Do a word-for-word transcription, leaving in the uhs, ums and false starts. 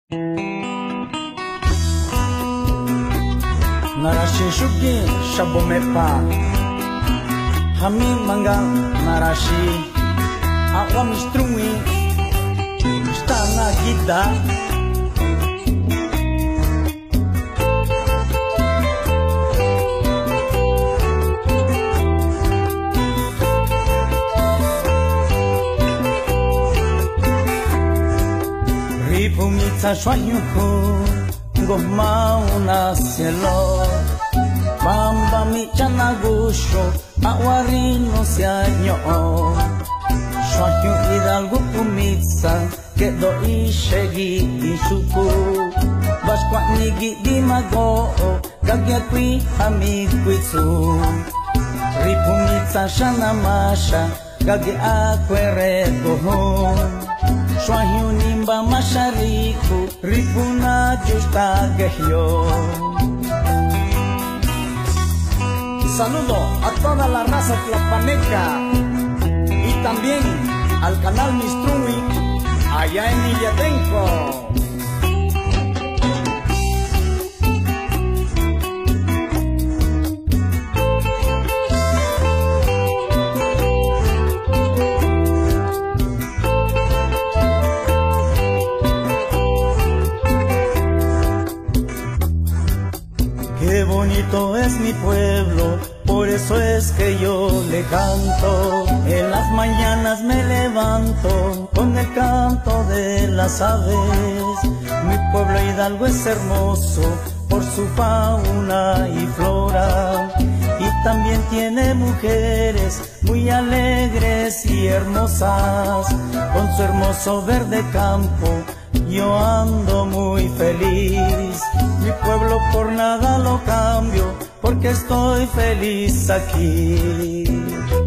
Narashi shuki shabomepa Hami manga narashi Awa mistrungi Stana gida Ripumitsa shwanyuku Goma una cielo Bamba mi chanagusho Awarino se año Shwahyu hidalgo pumitsa Quedo ishegi ishuku Bashkwa nigi dimago Gagyakwi amikuitsu Ripumitsa shanamasha Gagi akweregoho Shwahyu nimba mashariku Ripuna justa gehyo. Saludo a toda la raza tlapaneca y también al canal Mistrui allá en Illatenco. Qué bonito es mi pueblo, por eso es que yo le canto. En las mañanas me levanto con el canto de las aves. Mi pueblo Hidalgo es hermoso por su fauna y flora. Y también tiene mujeres muy alegres y hermosas. Con su hermoso verde campo yo ando muy feliz. Mi pueblo por nada lo cambio, porque estoy feliz aquí.